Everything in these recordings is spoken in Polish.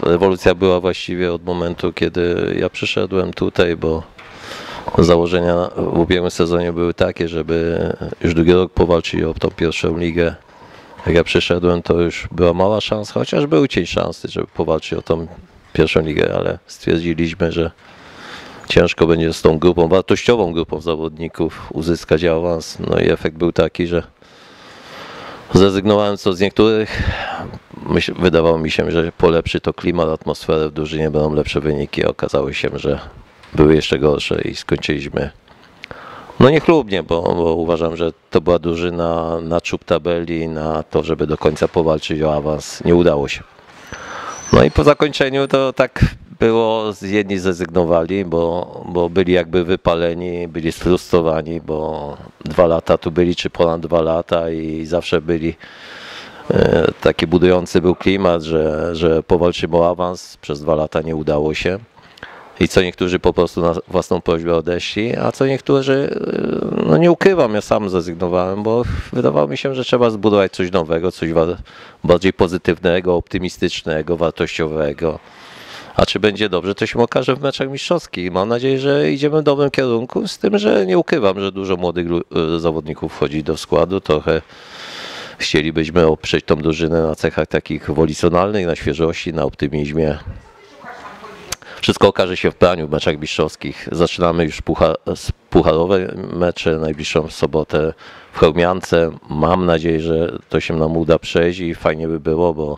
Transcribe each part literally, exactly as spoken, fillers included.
rewolucja była właściwie od momentu, kiedy ja przyszedłem tutaj, bo założenia w ubiegłym sezonie były takie, żeby już drugi rok powalczyć o tą pierwszą ligę. Jak ja przyszedłem, to już była mała szansa, chociaż był cień szansy, żeby powalczyć o tą pierwszą ligę, ale stwierdziliśmy, że ciężko będzie z tą grupą, wartościową grupą zawodników uzyskać awans. No i efekt był taki, że zrezygnowałem co z niektórych. Myśl, wydawało mi się, że polepszy to klimat, atmosferę w drużynie, będą lepsze wyniki. Okazało się, że były jeszcze gorsze i skończyliśmy no niechlubnie, bo, bo uważam, że to była drużyna na czub tabeli, na to, żeby do końca powalczyć o awans. Nie udało się. No i po zakończeniu to tak było, jedni zrezygnowali, bo, bo byli jakby wypaleni, byli sfrustrowani, bo dwa lata tu byli, czy ponad dwa lata i zawsze byli, e, taki budujący był klimat, że, że powalczymy o awans, przez dwa lata nie udało się. I co niektórzy po prostu na własną prośbę odeszli, a co niektórzy, no nie ukrywam, ja sam zrezygnowałem, bo wydawało mi się, że trzeba zbudować coś nowego, coś bardziej pozytywnego, optymistycznego, wartościowego. A czy będzie dobrze, to się okaże w meczach mistrzowskich. Mam nadzieję, że idziemy w dobrym kierunku, z tym, że nie ukrywam, że dużo młodych zawodników wchodzi do składu. Trochę chcielibyśmy oprzeć tą drużynę na cechach takich wolicjonalnych, na świeżości, na optymizmie. Wszystko okaże się w praniu w meczach mistrzowskich. Zaczynamy już puchar, pucharowe mecze, najbliższą sobotę w Chełmiance. Mam nadzieję, że to się nam uda przejść i fajnie by było, bo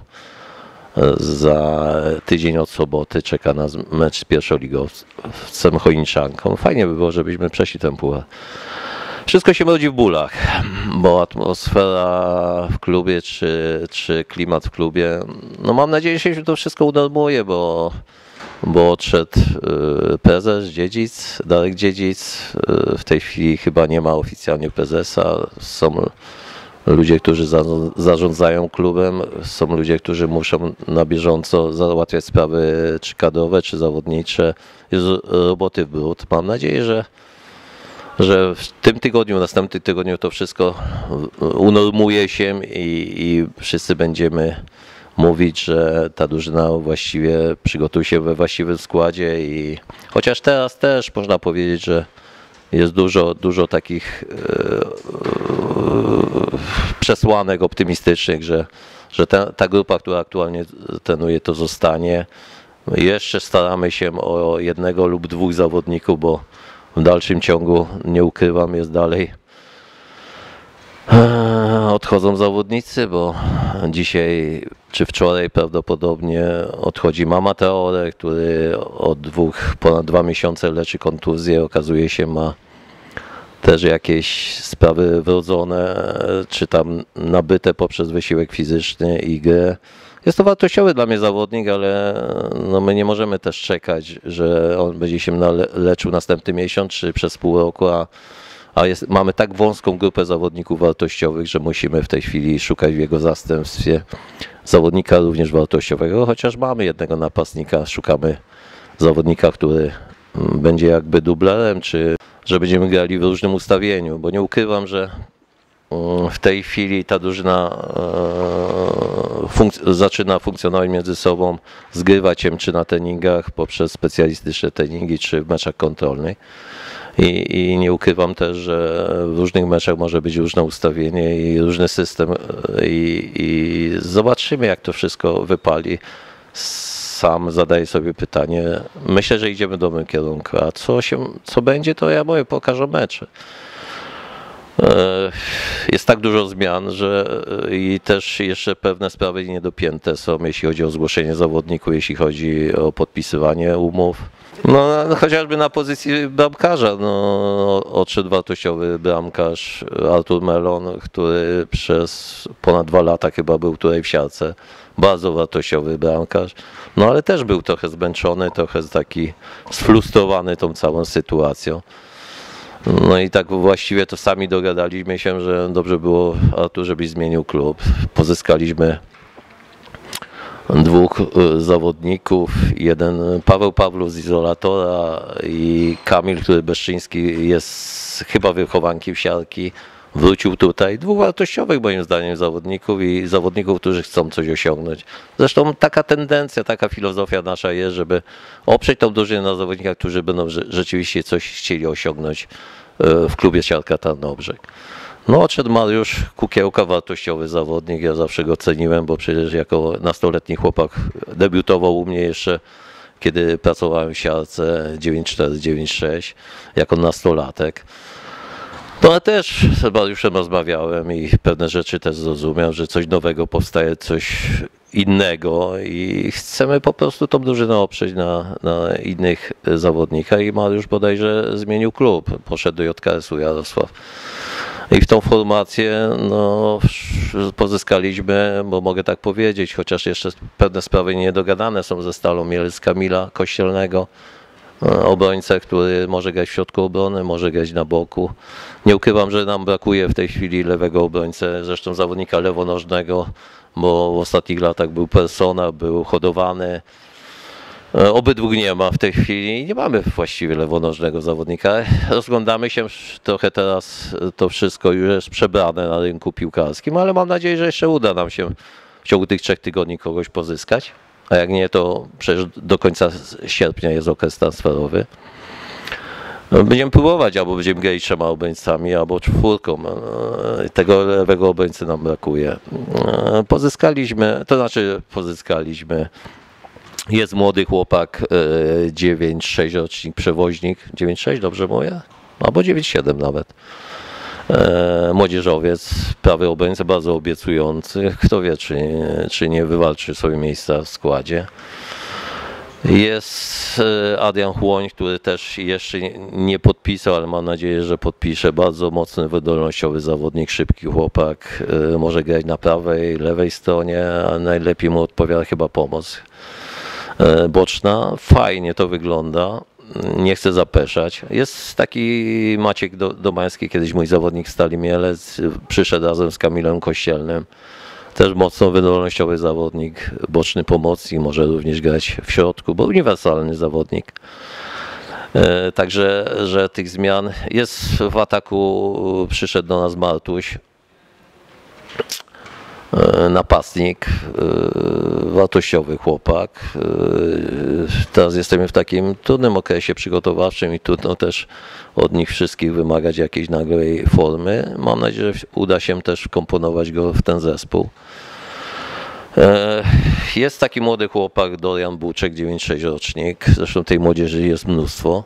za tydzień od soboty czeka nas mecz z pierwszoligowcem Chojniczanką. Fajnie by było, żebyśmy przeszli ten puchar. Wszystko się rodzi w bólach, bo atmosfera w klubie czy, czy klimat w klubie, no mam nadzieję, że się to wszystko unormuje, bo bo odszedł prezes Dziedzic, Darek Dziedzic. W tej chwili chyba nie ma oficjalnie prezesa. Są ludzie, którzy zarządzają klubem, są ludzie, którzy muszą na bieżąco załatwiać sprawy czy kadrowe, czy zawodnicze. Jest roboty w brud. Mam nadzieję, że, że w tym tygodniu, w następnym tygodniu to wszystko unormuje się i, i wszyscy będziemy mówić, że ta drużyna właściwie przygotuje się we właściwym składzie i chociaż teraz też można powiedzieć, że jest dużo, dużo takich e, e, przesłanek optymistycznych, że, że ta, ta grupa, która aktualnie trenuje, to zostanie. Jeszcze staramy się o jednego lub dwóch zawodników, bo w dalszym ciągu, nie ukrywam, jest dalej odchodzą zawodnicy, bo dzisiaj czy wczoraj prawdopodobnie odchodzi Mama Traore, który od dwóch, ponad dwa miesiące leczy kontuzję. Okazuje się, ma też jakieś sprawy wrodzone, czy tam nabyte poprzez wysiłek fizyczny i grę. Jest to wartościowy dla mnie zawodnik, ale no my nie możemy też czekać, że on będzie się leczył następny miesiąc, czy przez pół roku, a A jest, mamy tak wąską grupę zawodników wartościowych, że musimy w tej chwili szukać w jego zastępstwie zawodnika również wartościowego, chociaż mamy jednego napastnika, szukamy zawodnika, który będzie jakby dublerem, czy że będziemy grali w różnym ustawieniu, bo nie ukrywam, że w tej chwili ta drużyna funk- zaczyna funkcjonować między sobą, zgrywać się czy na treningach poprzez specjalistyczne treningi, czy w meczach kontrolnych. I, I nie ukrywam też, że w różnych meczach może być różne ustawienie i różny system i, i zobaczymy, jak to wszystko wypali. Sam zadaję sobie pytanie. Myślę, że idziemy w dobrym kierunku, a co, się, co będzie, to ja mówię, pokażę mecze. Jest tak dużo zmian, że i też jeszcze pewne sprawy niedopięte są, jeśli chodzi o zgłoszenie zawodników, jeśli chodzi o podpisywanie umów. No, chociażby na pozycji bramkarza, no, odszedł wartościowy bramkarz Artur Melon, który przez ponad dwa lata chyba był tutaj w siatce. Bardzo wartościowy bramkarz, no ale też był trochę zmęczony, trochę taki sfrustrowany tą całą sytuacją. No i tak właściwie to sami dogadaliśmy się, że dobrze było Artur, żebyś zmienił klub. Pozyskaliśmy dwóch zawodników, jeden Paweł Pawlów z Izolatora i Kamil, który Beszczyński jest chyba wychowankiem siarki, wrócił tutaj. Dwóch wartościowych moim zdaniem zawodników i zawodników, którzy chcą coś osiągnąć. Zresztą taka tendencja, taka filozofia nasza jest, żeby oprzeć tą drużynę na zawodnikach, którzy będą rzeczywiście coś chcieli osiągnąć w klubie Siatka Tarnobrzeg. No odszedł Mariusz Kukiełka, wartościowy zawodnik, ja zawsze go ceniłem, bo przecież jako nastoletni chłopak debiutował u mnie jeszcze, kiedy pracowałem w Siarce dziewięćdziesiąt cztery dziewięćdziesiąt sześć, jako nastolatek. No ale też z Mariuszem rozmawiałem i pewne rzeczy też zrozumiał, że coś nowego powstaje, coś innego i chcemy po prostu tą drużynę oprzeć na, na innych zawodnikach i Mariusz bodajże zmienił klub, poszedł do J K S u Jarosław. I w tą formację no, pozyskaliśmy, bo mogę tak powiedzieć, chociaż jeszcze pewne sprawy niedogadane są ze Stalą Mielec, Kamila Kościelnego, obrońcę, który może grać w środku obrony, może grać na boku. Nie ukrywam, że nam brakuje w tej chwili lewego obrońcę, zresztą zawodnika lewonożnego, bo w ostatnich latach był Persona, był hodowany. Obydwu nie ma w tej chwili i nie mamy właściwie lewonożnego zawodnika. Rozglądamy się trochę teraz, to wszystko już jest przebrane na rynku piłkarskim, ale mam nadzieję, że jeszcze uda nam się w ciągu tych trzech tygodni kogoś pozyskać. A jak nie, to przecież do końca sierpnia jest okres transferowy. Będziemy próbować, albo będziemy grać trzema obrońcami, albo czwórką. Tego lewego obrońcy nam brakuje. Pozyskaliśmy, to znaczy pozyskaliśmy. Jest młody chłopak, dziewięć sześć rocznik, przewoźnik, dziewięć sześć, dobrze mówię? Albo dziewięć siedem nawet. Młodzieżowiec, prawy obrońca, bardzo obiecujący. Kto wie, czy, czy nie wywalczy sobie miejsca w składzie. Jest Adrian Chłoń, który też jeszcze nie podpisał, ale mam nadzieję, że podpisze. Bardzo mocny, wydolnościowy zawodnik, szybki chłopak. Może grać na prawej, lewej stronie, a najlepiej mu odpowiada chyba pomoc boczna. Fajnie to wygląda. Nie chcę zapeszać. Jest taki Maciek Domański, kiedyś mój zawodnik w Stali Mielec, przyszedł razem z Kamilem Kościelnym. Też mocno wydolnościowy zawodnik, boczny pomocnik, może również grać w środku, bo uniwersalny zawodnik. Także, że tych zmian jest w ataku, przyszedł do nas Martuś, napastnik, wartościowy chłopak. Teraz jesteśmy w takim trudnym okresie przygotowawczym i trudno też od nich wszystkich wymagać jakiejś nagłej formy. Mam nadzieję, że uda się też wkomponować go w ten zespół. Jest taki młody chłopak, Dorian Buczek, dziewięćdziesiąt sześć rocznik. Zresztą tej młodzieży jest mnóstwo.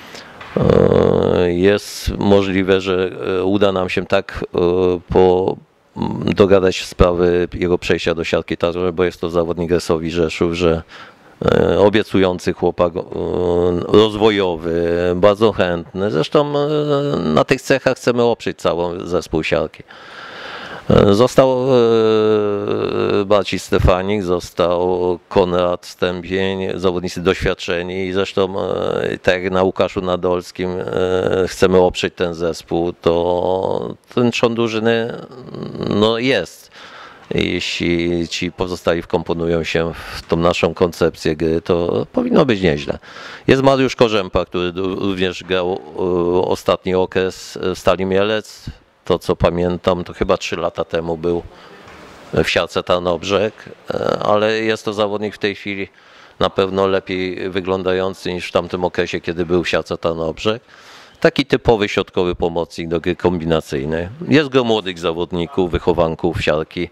Jest możliwe, że uda nam się tak po dogadać sprawy jego przejścia do siatki Tarnobrzeg, bo jest to zawodnik Resowi Rzeszów, że obiecujący chłopak, rozwojowy, bardzo chętny. Zresztą na tych cechach chcemy oprzeć całą zespół siatki. Został Maciej Stefanik, został Konrad Stępień, zawodnicy doświadczeni i zresztą tak jak na Łukaszu Nadolskim chcemy oprzeć ten zespół, to ten trzon drużyny no jest. Jeśli ci pozostali wkomponują się w tą naszą koncepcję gry, to powinno być nieźle. Jest Mariusz Korzępa, który również grał ostatni okres w Stali Mielec. To co pamiętam, to chyba trzy lata temu był w Siarce Tarnobrzeg, ale jest to zawodnik w tej chwili na pewno lepiej wyglądający niż w tamtym okresie, kiedy był w Siarce Tarnobrzeg. Taki typowy środkowy pomocnik do gry kombinacyjnej. Jest go młodych zawodników, wychowanków siarki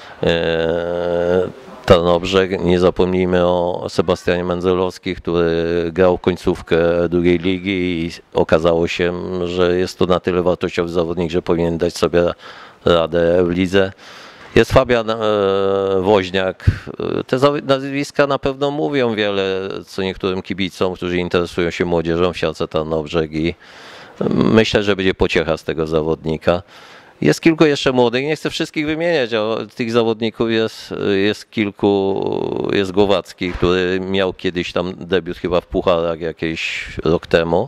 Tarnobrzeg. Nie zapomnijmy o Sebastianie Mędzelowskim, który grał końcówkę drugiej ligi i okazało się, że jest to na tyle wartościowy zawodnik, że powinien dać sobie radę w lidze. Jest Fabian Woźniak. Te nazwiska na pewno mówią wiele co niektórym kibicom, którzy interesują się młodzieżą w siarce Tarnobrzeg i myślę, że będzie pociecha z tego zawodnika. Jest kilku jeszcze młodych, nie chcę wszystkich wymieniać, ale tych zawodników jest, jest kilku, jest Głowacki, który miał kiedyś tam debiut chyba w pucharach jakiś rok temu.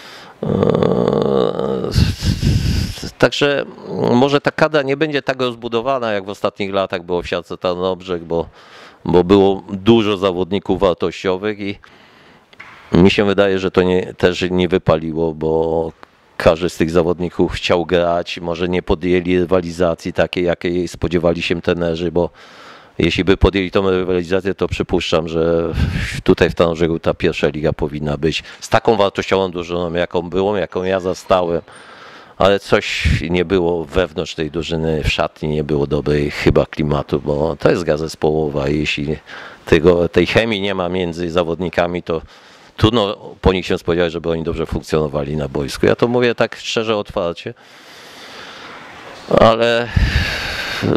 Także może ta kadra nie będzie tak rozbudowana, jak w ostatnich latach było w siarce Tarnobrzeg, bo, bo było dużo zawodników wartościowych i mi się wydaje, że to nie, też nie wypaliło, bo każdy z tych zawodników chciał grać, może nie podjęli rywalizacji takiej, jakiej spodziewali się trenerzy, bo jeśli by podjęli tą rywalizację, to przypuszczam, że tutaj w Tarnobrzegu ta pierwsza liga powinna być z taką wartościową drużyną, jaką byłą, jaką ja zastałem, ale coś nie było wewnątrz tej drużyny, w szatni nie było dobrej chyba klimatu, bo to jest gra zespołowa i jeśli tego, tej chemii nie ma między zawodnikami, to trudno po nich się spodziewać, żeby oni dobrze funkcjonowali na boisku. Ja to mówię tak szczerze, otwarcie, ale yy,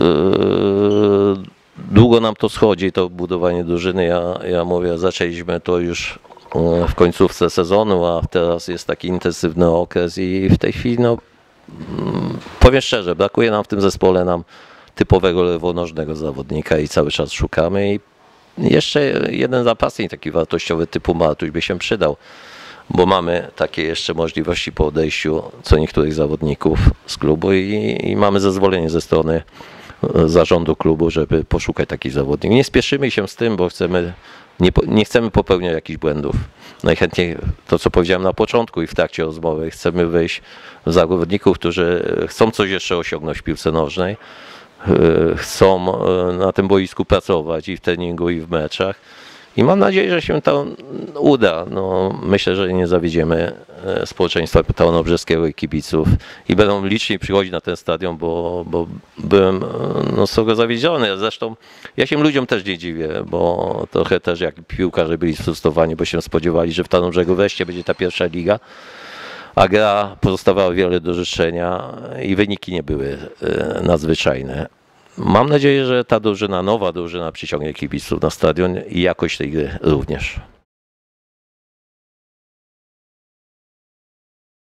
długo nam to schodzi, to budowanie drużyny. Ja, ja mówię, zaczęliśmy to już w końcówce sezonu, a teraz jest taki intensywny okres i w tej chwili, no powiem szczerze, brakuje nam w tym zespole nam typowego lewonożnego zawodnika i cały czas szukamy. I jeszcze jeden napastnik taki wartościowy typu Martuś by się przydał, bo mamy takie jeszcze możliwości po odejściu co niektórych zawodników z klubu i, i mamy zezwolenie ze strony zarządu klubu, żeby poszukać takich zawodników. Nie spieszymy się z tym, bo chcemy, nie, nie chcemy popełniać jakichś błędów. Najchętniej to, co powiedziałem na początku i w trakcie rozmowy, chcemy wejść w zawodników, którzy chcą coś jeszcze osiągnąć w piłce nożnej, chcą na tym boisku pracować i w treningu, i w meczach. I mam nadzieję, że się to uda. No, myślę, że nie zawiedziemy społeczeństwa tarnobrzeskiego i kibiców i będą licznie przychodzić na ten stadion, bo, bo byłem no, z tego zawiedziony. Zresztą ja się ludziom też nie dziwię, bo trochę też jak piłkarze byli sfrustrowani, bo się spodziewali, że w Tarnobrzegu wreszcie będzie ta pierwsza liga, a gra pozostawała wiele do życzenia i wyniki nie były nadzwyczajne. Mam nadzieję, że ta drużyna, nowa drużyna przyciągnie kibiców na stadion i jakość tej gry również.